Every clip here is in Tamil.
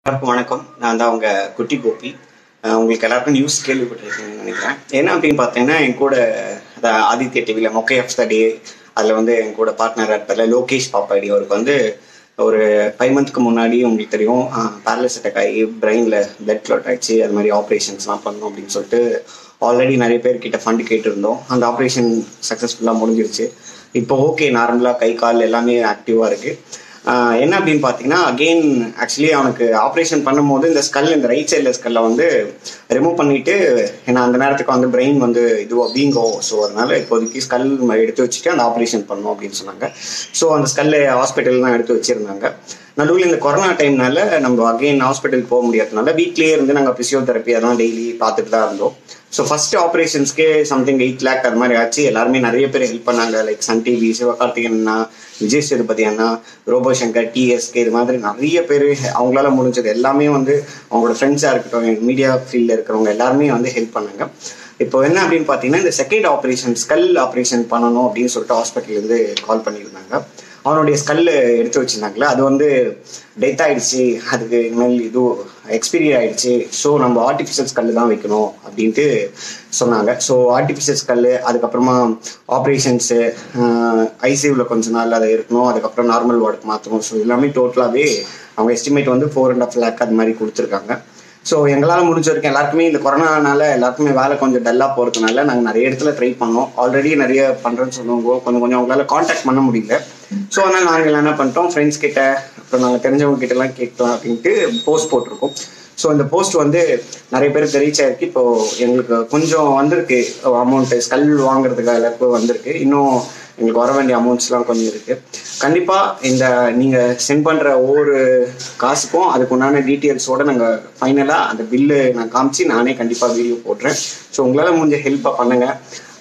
எல்லாருக்கும் வணக்கம். நான் தான் உங்க குட்டி கோபி. உங்களுக்கு எல்லாருக்கும் நியூஸ் கேள்விப்பட்டிருக்கீங்கன்னு நினைக்கிறேன். என்ன அப்படின்னு பார்த்தீங்கன்னா, என் கூட ஆதித்ய டிவியில் மொக்கை ஆஃப் த டே அதில் வந்து என் கூட பார்ட்னராக இருப்பார் லோகேஷ் பாப்பாடி. அவருக்கு வந்து ஒரு 5 மந்த்க்கு முன்னாடி உங்களுக்கு தெரியும் பேரலைஸ் அட்டாக் ஆகி பிரெயினில் பிளட் கிளாட் ஆயிடுச்சு. அது மாதிரி ஆப்ரேஷன்ஸ்லாம் பண்ணணும் அப்படின்னு சொல்லிட்டு ஆல்ரெடி நிறைய பேர்கிட்ட ஃபண்டு கேட்டிருந்தோம். அந்த ஆப்ரேஷன் சக்ஸஸ்ஃபுல்லாக முடிஞ்சிருச்சு. இப்போ ஓகே, நார்மலாக கை கால் எல்லாமே ஆக்டிவாக இருக்குது. என்ன அப்படின்னு பார்த்தீங்கன்னா, அகெயின் ஆக்சுவலி அவனுக்கு ஆப்ரேஷன் பண்ணும்போது இந்த ரைட் சைடில் ஸ்கல்லை வந்து ரிமூவ் பண்ணிட்டு, ஏன்னா அந்த நேரத்துக்கு வந்து பிரெயின் வந்து வீங்கோ. ஸோ அதனால இப்போதைக்கு ஸ்கல் எடுத்து வச்சுட்டு அந்த ஆப்ரேஷன் பண்ணணும் அப்படின்னு சொன்னாங்க. ஸோ அந்த ஸ்கல்லை ஹாஸ்பிட்டல் தான் எடுத்து வச்சிருந்தாங்க. நடுவில் இந்த கொரோனா டைம்னால நம்ம அகெயின் ஹாஸ்பிட்டல் போக முடியாதனால வீட்லேயே இருந்து நாங்கள் பிசியோதெரப்பி அதெல்லாம் டெய்லி பார்த்துட்டு தான் இருந்தோம். ஸோ ஃபர்ஸ்ட் ஆப்ரேஷன்ஸ்க்கே சம்திங் 8 lakh அது மாதிரி ஆச்சு. எல்லாருமே நிறைய பேர் ஹெல்ப் பண்ணாங்க. லைக் சன் டிவி, சிவகார்த்திகேயன் அண்ணா, விஜய் சேதுபதி அண்ணா, ரோபோ சங்கர், டிஎஸ்கே, இது மாதிரி நிறைய பேர் அவங்களால முடிஞ்சது எல்லாமே வந்து அவங்களோட ஃப்ரெண்ட்ஸாக இருக்கட்டும், மீடியா ஃபீல்டில் இருக்கிறவங்க எல்லாருமே வந்து ஹெல்ப் பண்ணாங்க. இப்போ என்ன அப்படின்னு பார்த்தீங்கன்னா, இந்த செகண்ட் ஆப்ரேஷன் ஸ்கல் ஆப்ரேஷன் பண்ணணும் அப்படின்னு சொல்லிட்டு ஹாஸ்பிட்டல்லேருந்து கால் பண்ணியிருந்தாங்க. அவனுடைய ஸ்கல் எடுத்து வச்சிருந்தாங்களே, அது வந்து டெத் ஆயிடுச்சு, அதுக்கு இனிமேல் இது எக்ஸ்பீரி ஆயிடுச்சு. ஸோ நம்ம ஆர்டிஃபிஷியல் ஸ்கல் தான் வைக்கணும் அப்படின்ட்டு சொன்னாங்க. ஸோ ஆர்டிஃபிஷியல் ஸ்கல், அதுக்கப்புறமா ஆப்ரேஷன்ஸு, ஐசியூவில் கொஞ்ச நாள் அதை இருக்கணும், அதுக்கப்புறம் நார்மல் வார்டுக்கு மாற்றணும். ஸோ எல்லாமே டோட்டலாகவே அவங்க எஸ்டிமேட் வந்து 4.5 lakh அது மாதிரி கொடுத்துருக்காங்க. ஸோ எங்களால் முடிஞ்ச வரைக்கும் எல்லாருக்குமே இந்த கொரோனானால எல்லாருக்குமே வேலை கொஞ்சம் டல்லாக போகிறதுனால நாங்கள் நிறைய இடத்துல ட்ரை பண்ணோம். ஆல்ரெடி நிறைய பண்ணுறேன்னு சொல்லுவோம், கொஞ்சம் அவங்களால காண்டாக்ட் பண்ண முடியல. ஸோ அதனால் நாங்கள் என்ன பண்ணிட்டோம், ஃப்ரெண்ட்ஸ் கிட்ட அப்புறம் நாங்கள் தெரிஞ்சவங்க கிட்டலாம் கேட்கலாம் அப்படின்ட்டு போஸ்ட் போட்டிருக்கோம். ஸோ இந்த போஸ்ட் வந்து நிறைய பேருக்கு ரீச் ஆயிருக்கு. இப்போ எங்களுக்கு கொஞ்சம் வந்திருக்கு அமௌண்ட்டு, ஸ்கல் வாங்குறதுக்கு எல்லாருக்கும் வந்திருக்கு. இன்னும் எங்களுக்கு வர வேண்டிய அமௌண்ட்ஸ்லாம் கொஞ்சம் இருக்குது. கண்டிப்பாக இந்த நீங்கள் சென்ட் பண்ணுற ஒவ்வொரு காசுக்கும் அதுக்கு உண்டான டீட்டெயில்ஸோடு நாங்கள் ஃபைனலாக அந்த பில்லு நான் காமிச்சு நானே கண்டிப்பாக வீடியோ போடுறேன். ஸோ உங்களால் முடிஞ்ச ஹெல்ப்பாக பண்ணுங்கள்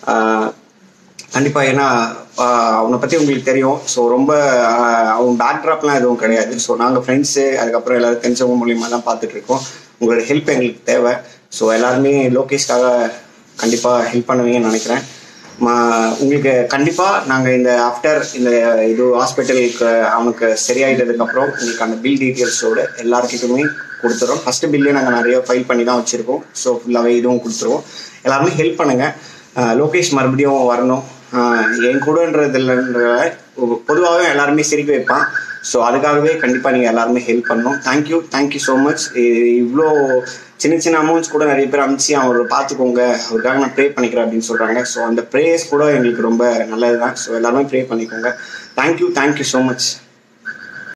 கண்டிப்பாக. ஏன்னா அவனை பற்றி உங்களுக்கு தெரியும். ஸோ ரொம்ப அவன் பேக்ட்ராப்லாம் எதுவும் கிடையாது. ஸோ நாங்கள் ஃப்ரெண்ட்ஸு, அதுக்கப்புறம் எல்லோரும் தெரிஞ்சவங்க மூலியமாக தான் பார்த்துட்ருக்கோம். உங்களோட ஹெல்ப் எங்களுக்கு தேவை. ஸோ எல்லாருமே லோகேஷ்காக கண்டிப்பாக ஹெல்ப் பண்ணுவீங்கன்னு நினைக்கிறேன். உங்களுக்கு கண்டிப்பாக நாங்கள் இந்த ஆஃப்டர் இந்த ஹாஸ்பிட்டலுக்கு அவனுக்கு சரியாயிட்டதுக்கப்புறம் உங்களுக்கு அந்த பில் டீட்டெயில்ஸோடு எல்லாருக்கிட்டுமே கொடுத்துறோம். ஃபஸ்ட்டு பில்லே நாங்கள் நிறைய ஃபைல் பண்ணி தான் வச்சுருக்கோம். ஸோ ஃபுல்லாகவே இதுவும் கொடுத்துருவோம். எல்லாருமே ஹெல்ப் பண்ணுங்கள். லோகேஷ் மறுபடியும் வரணும். என் கூடன்றது இல்லைன்ற பொதுவாகவே எல்லாருமே சிரிக்க வைப்பான். ஸோ அதுக்காகவே கண்டிப்பாக நீங்கள் எல்லாருமே ஹெல்ப் பண்ணணும். Thank you so much. இவ்வளோ சின்ன அமௌண்ட்ஸ் கூட நிறைய பேர் அனுப்பிச்சு அவரை பார்த்துக்கோங்க, அவருக்காக நான் ப்ரே பண்ணிக்கிறேன் அப்படின்னு சொல்கிறாங்க. ஸோ அந்த ப்ரேயர்ஸ் கூட எங்களுக்கு ரொம்ப நல்லது தான். ஸோ எல்லாருமே ப்ரே பண்ணிக்கோங்க. Thank you so much.